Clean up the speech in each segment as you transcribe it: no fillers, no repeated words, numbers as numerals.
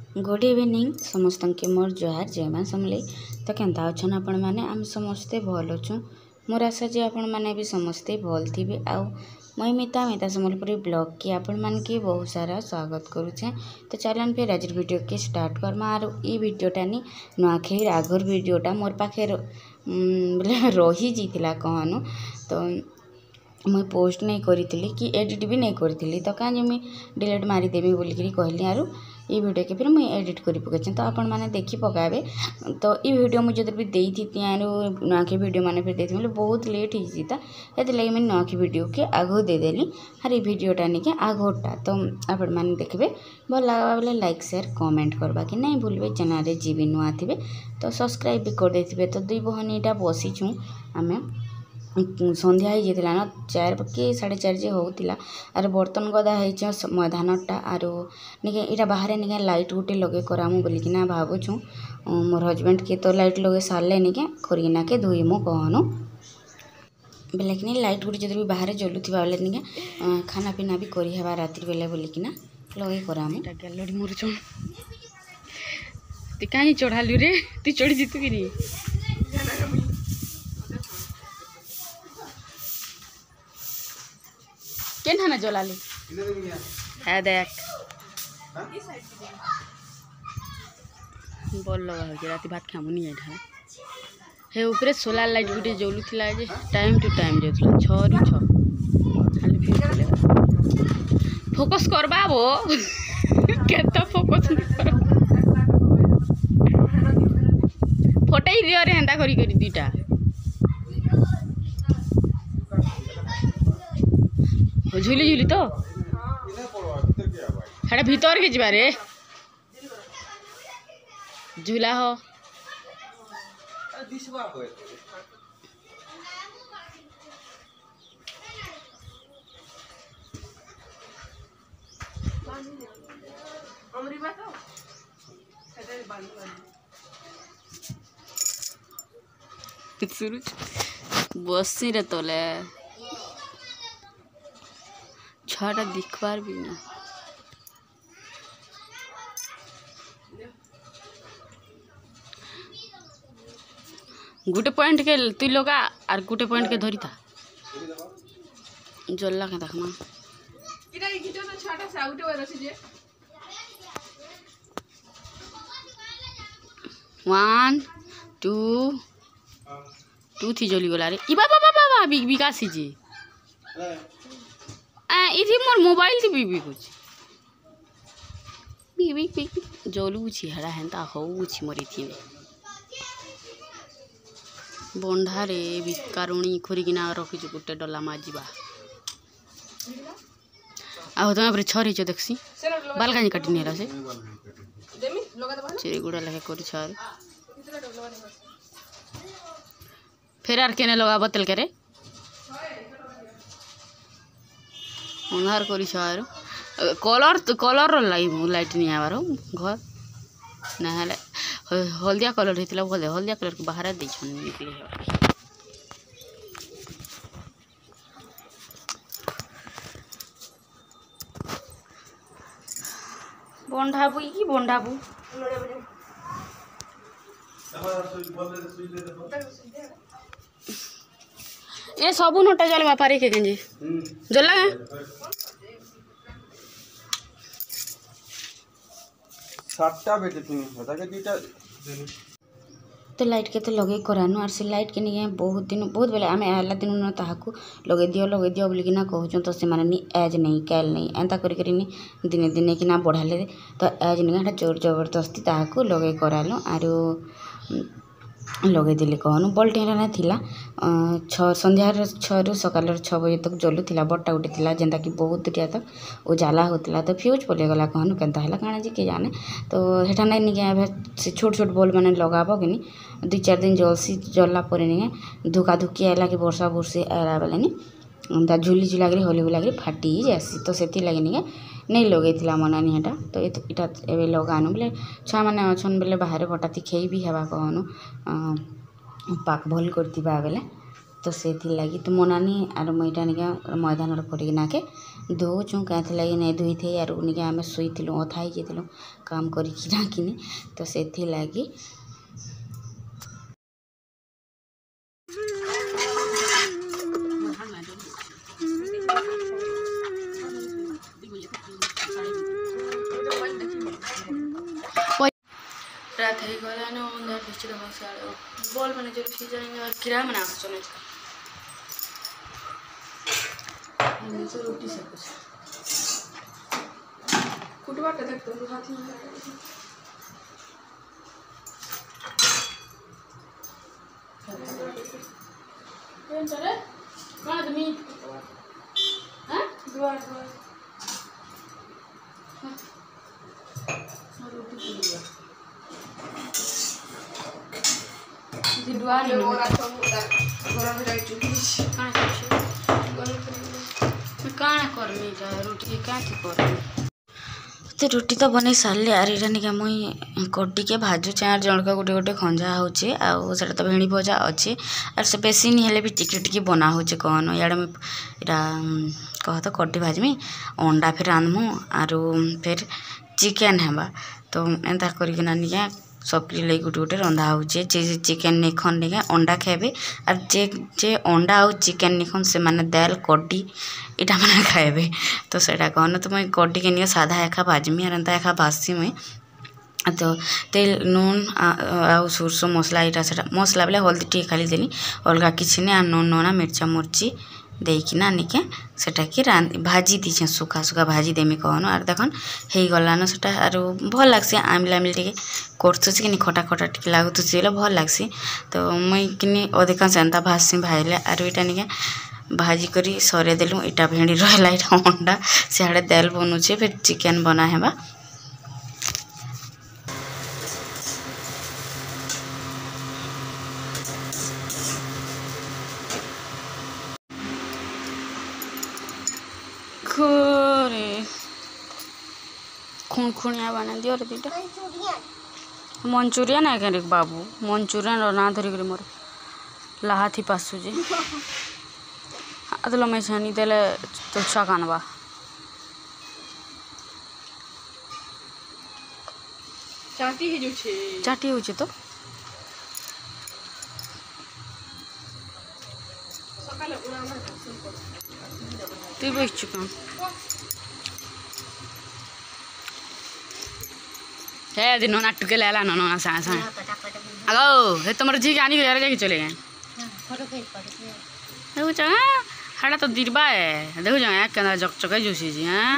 Good evening समस्त के मोर जोहार जय मां समले। तो केन्ता अच्छन आपण मैंने आम समस्ते भल अच्छु। मोर आशा जे आपण मैंने भी समस्ते भल थे। आउ मुई मिता समलपुरी ब्लॉग की आपण मान के बहुत सारा स्वागत करुचे। तो चलन फिर आज वीडियो के स्टार्ट करमा। आर ई वीडियोटा नी नुआखाई आगर वीडियोटा मोर पाखे बोले रही जाइला कहनु। तो मुई पोस्ट नहीं करी कि एडिट भी नहीं करी। तो कहीं मुझे डिलीट मारिदेवी बोलिकी कहली। आरु ये वीडियो के फिर मुझे एडिट कर पकई तो आपण मैंने देखी पकाबे। तो ये वीडियो मुझे जो भी देती आरु नुआखी वीडियो मैंने फिर देती बोले बहुत लेट होता है लगे मुझे नुआखी वीडियो के आगो देदेली। हर ये वीडियोटा नहीं आगोटा तो आपण मैंने देखबे भल लगा बोले लाइक शेयर कमेंट करवा कि नहीं भूलबे। चैनल जी भी नुआ थे तो सब्सक्राइब भी कर दे। तो दुई बहन यहाँ बसीचु आमे संध्या हो जाता ना 4 कि 4:30 जे होता। आर बर्तन गदा हो मैदानटा आरो निके इटा बाहर निके लाइट गोटे लगे करामु बोलिकिना भावुछु। मोर हजबैंड के तो लाइट लगे सारे निके करना के धोईमु कहनु बेले कि लाइट गोटे जो भी बाहर जलुवा बेले निके खाना पीना भी करवा रात्रि बेले बोलिकिना लगे करामु। गैलरी मुरुचु ती कहीं चढ़ालु रे ती चढ़ी जीतु कि नहीं केन हाना जलाली है देख बल लगा हो राति भात खामुनी एठा हे ऊपर सोलार लाइट गुटे जलुला जे टाइम टू टाइम जोतला 6 रु 6 खाली फिर फोकस करबा बो केतो फोकस कर फोटई दियो रे हेंदा करी करी दीटा झूली झूली तो हेटा भीतर के जीवा रे झूला हो बसी रे तले छाटा दिखबार भी नहीं। गुटे पॉइंट के तुई लगा आर गुटे पॉइंट के धरी था जल्ला के देखना इरा ई गिटो तो छाटा से आउटे वर अछि जे 1 2 थी जली गला रे ई बाबा बाबा बिग विकास जी इधि मोर मोबाइल थी बीबी कुछ बीबी जलू छी हड़ा हेंता होउ छी मोरी थी बंधा रे बिकारुणी खोरिकिना रखी जो गुटे डला माजिबा आ तमे पर छरी जो देखसी बाल कानी काटी नेला से चिरी गुडा लगे करी छर फेर आर केने लगा बतल करे अंधार करी छार कलर तो कलर लाइट नहीं आवार घर ना हल्दिया कलर होता भले हल्दिया कलर के बाहर दे निकले बंधाबू कि बंधाबू ये सबू नोटा जल बापारे के गंजी जला सातटा बेटे थी होता के दीटा तो लाइट के तो लगे करानु आर से लाइट के नहीं बहुत बेले आम आला दिन न ताहाकू लगे दियो बोलिकी ना कहूँ। तो से माने एज नहीं कैल नहीं एंता करी दिने दिने कि ना बढ़ाले तो एज नहीं जोर जबरदस्ती ताहाकू लगे करालु आरु लगे दिले कहनु बल टेरा थिला 6 संध्यार 6 रु सकाल 6 बजे तक जलुला बट्टा गुटे थिला जेनता कि बहुत दुटिया तक उजाला होता। तो फ्यूज पलैगला कहनु केनता है काଣା जी के जाने। तो हेटा नहीं निके से छोट छोट बल्ब मैंने लगाब कि 2-4 दिन जलला पर नहीं धुका धुकी आएला कि वर्षा बुर्षी आएला बेले नहीं झुली झुलाकरी हली हुलाकरी फाटी जासी। तो से लगे नहीं लगे मनानी हेटा। तो इटा एवं लगानु बोले छुआ मैंने अच्छन बेले बाहर हटाती खेई भी हेबा कहनु पाक भल करती बेले। तो से लगी तो मनानी आर मुईटा निके मैदान कर धोचुँ क्या लगे नहीं धोई थे यार उनके आम शुई अथा ही काम करके तो से लगी रात ही गला ना अंदर निश्चित बॉल मैंने जो खी जाएंगे और किरा मना चले तो रोटी से कुछ कुटवा के देख तो हाथ में कौन चले कौन आदमी हां द्वार रोटी पूरी दुआर काण करमी जा रोटी क्या कर तो रोटी तो बन सारे आर इटा मुई कटी के भाजु चार जन का गोटे गोटे खंजा होचे आउ तो भेड़ी भजा अच्छे आर से बेसी नहीं भी टिके टिके बना होचे कहन इे इटा कह तो कटी भाजमी अंडा फिर रांधमु आर फिर चिकेन हेबा तो एंता करना निके सबके लिए गोटे गोटे रंधा होचे जे चिकेन नहीं खन निके अंडा खाइबे और जे अंडा आउ चिकेन नहीं खन से माने दाल कड्डी इटा मैंने खाइबे तो सेटा कहन तो मैं कड्डी के नहीं साधा एका भाजमी और एंता एका भाजसी मुई तो तेल नून आ सोरसो मसला इटा से मसला बेले हल्दी टी खाली देनी अलग किसी नहीं नून नूना मिर्चा मुर्ची देकिना निके सेटा कि भाजी दीछे सुखा सुखा भाजी देमी कहन आर देखन हो गलान सेटा आर भल लगसी आमिल आमिल टे करथुसी कि खटा खटा टे लगुसी भल लगसी तो मुई कि अधिकांश एंता भाजसी भाईले आर इटा निके भाजी करी सरे देलु इटा भेड़ी रहा इटा अंडा सियाड़े दाल बनुचे फिर चिकेन बना हेबा खुणखुणिया बना दियो रे दीटा मंचूरियन है क्या बाबू मंचूरियन ना धरिक मोर लाहाथी पासुजे अदल मैं छानी देले तो छकानबा चाटी हे जो छे चाटी हो तो सकाले उड़ा हमर दर्शन कर तू बैठ चुका हे दिन ना टुके लेला न ना सा सा अगो हे तुमर जी जानी रे जाके चले गए देखो चा हाड़ा तो दिरबा है देखो जा केना जकचके जोसी जी हां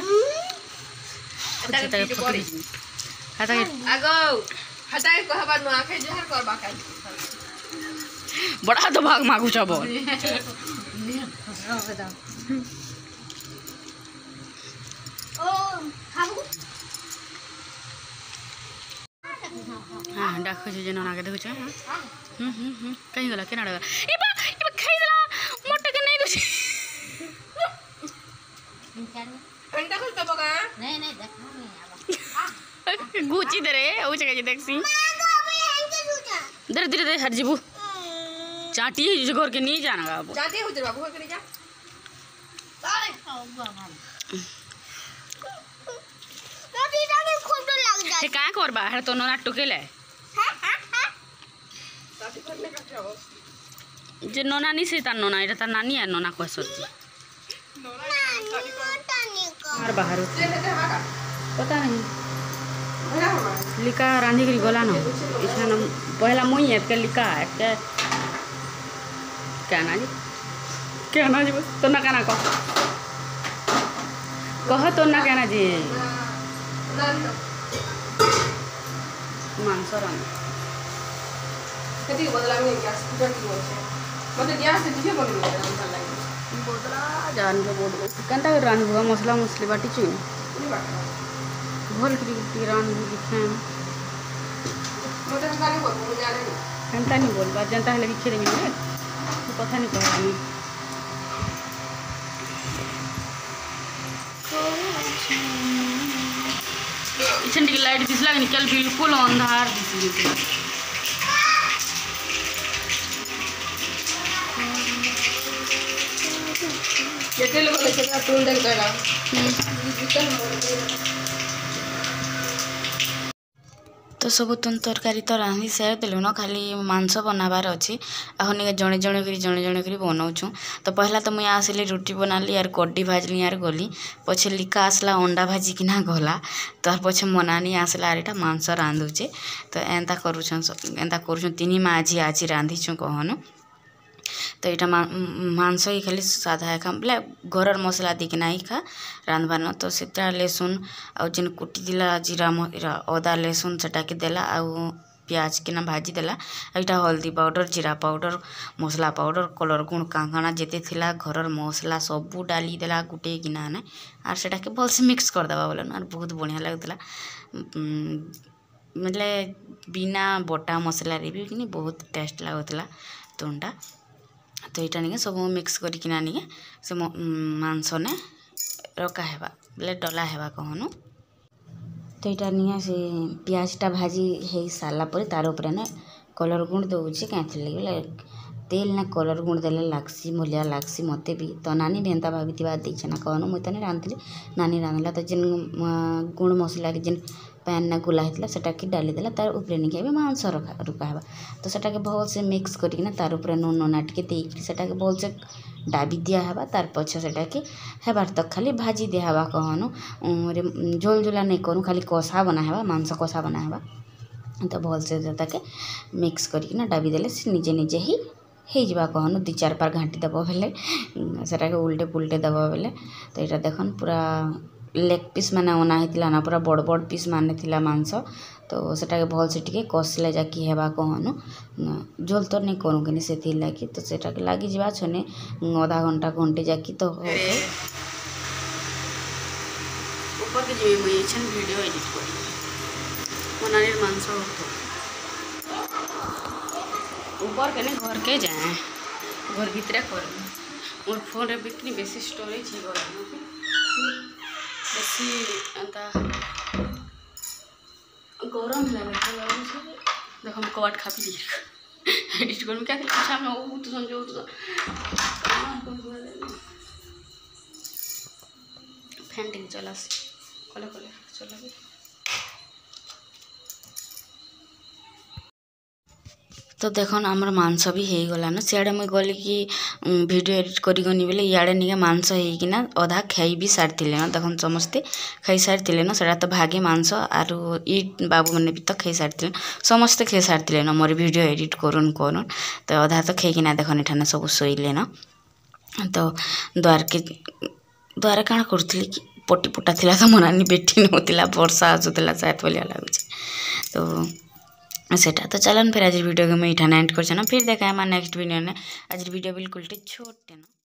हटा के अगो हटा के कहबा न आखे जहर करबा का बड़ा तो भाग मागू छ बोल ओ खाबू हाँ डाको जे नना के देखो छ कहीं गला केना डगा ए बा खाई दला मोटे के नहीं दोसी अंडा खोल तो बगा नहीं नहीं देखो नहीं गुची दे रे ओ जगह देखसी धीरे धीरे हट जीबू चाटी जो घर के नहीं जाना बाबू जाते हो तेरे बाबू घर के जा सारे रोटी डाले खूब तो लग जाए हे का करबा है तो नना टुकेले साथी करने का क्या हो जे नना नहीं से ता नना इटा ता नानी है नना को सोची साथी कर और बाहर दे दे हागा पता नहीं भरा हमारा लिका रांधी करी गला न इछन पहला मुई है के लिका है के क्या ना जी तो ना कहना कह तो ना कहना जी मांस रन कति बदला में गैस पूजा की होছে मते गैस से दिखे बोली हम लागे बदला जान के बोल कंता रान हुआ मसला मछली बाटी चुई नहीं बात भोल की रान लिखे मते हम गाली बोल मुझे नहीं कंता नहीं बोल बा जनता है लिखे देमी रे तो पता नहीं कहनी इछन की लाइट दिसला निकल बिल्कुल अंधार दिसली କେତେ ଲୋକ ସେଟା ଟୁଲ ଦେଇ କଲା तो सब तुम तरकारी तो रांधि सार देलु न खाली मांस बनाबार अच्छी आने जड़े जड़े कर बनाऊँ। तो पहला तो मुझे आसली रुटी बनाली यार कड्डी भाजली यार गली पछे लिका आसला अंडा भाजिकिना गला तार पछे मनानी आसला यार एटा मांस रांधुचे। तो एंता करुँ तीन माँ आज रांधिचु कहन। तो यहाँ मांस ही खाली साधा खा बोले घर मसला दिखना ही खा रांधबार। तो सीता लहसुन आउ जेन कुटी दिला जीरा अदा लहसुन सेटा के देला आउ प्याज किना भाजी देला। यहाँ हल्दी पाउडर जीरा पाउडर मसला पाउडर कलर गुण काଣା जेते थिला घर मसला सबू डाली देला गुटे किना ने आर सेटा के भलसे मिक्स करदेवा बोले आर बहुत बढ़िया लगुला। मतलब बिना बटा मसला रे भी कि बहुत टेस्ट लगुला तुंडा। तो यहाँ नहीं सब मिक्स करना नहीं से मांस ने रखा है बोले डला है कहनु। तो यहाँ नहीं से पियाजटा भाजी हो सारा पर तार उपर ने कलर गुण दौचे कहीं बोले तेल ना कलर गुण देले लागसी मूलिया लागसी मते भी। तो नानी भी एंता भाभी देखे ना कहनु मुझे तो नहीं रांधली नानी रांधला। तो जेन गुण मसला के जेन पैन ना गुला होता सेटा के डाली देला तार उपरे नहीं भी मांस रुका है। तो सेटा के भल से मिक्स करना तार उपरे नून नना टे देकी सेटा के भल से डाबी दिया है तार पछे सेटा के हेबार तक खाली भाजी दिया है कहनु। झोल झोला नहीं करूँ खाली कषा बना है मांस कषा बना है। तो भल से के मिक्स करना डाबी देले से निजे निजे ही हो जा कहनु 2-4 बार घाटी दब बेले सेटा के उल्टे पुल्टे दब बेले। तो यहाँ देखन पूरा लेग पीस मैंने अना होता ना पूरा बड़ बड़ पीस माने थिला मांस। तो सेटा के भल से टिके कसले जाकि हेबा कहनु झोल तो नहीं करूँ कि से लगी। तो सेटा के लगी जा छने आधा घंटा घंटे जाकि तो ऊपर के जे मुई छन वीडियो एडिट करी मनानीर मांस ऊपर के घर के जाए घर भीतर कर मोर फोन रे बिक्री बेसी स्टोरेज है घर बेसी एंता गरम लगे देख हम कबाट खापी एडिट कर क्या अच्छा मैं वो तो समझो तो फैंटिंग चला कले कले चला। तो देखन आमर मांस भी हो गला ना सियाड़े मुझे गली कि वीडियो एडिट करी बोले इे नहीं मांस होना अधा खाई भी सारी ना देखन समस्ते खाई सारी ना सेटा तो भागे मांस आरु बाबू मैंने भी तो खाई सारी समस्ते खाई सारी ना मोर वीडियो एडिट करुन तो अधा तो खाईकिना देखन एठाने सब शोले ना। तो द्वार काण करुली कि पटी पुटा थिला तो मनानी बेटी नौला वर्षा आसूला शायद बोलिया लगुच। तो सेटा तो चलन फिर आज वीडियो को मैं इठाने एंड कर फिर देखा है नेक्स्ट वीडियो ने आज वीडियो बिल्कुल छोटे ना।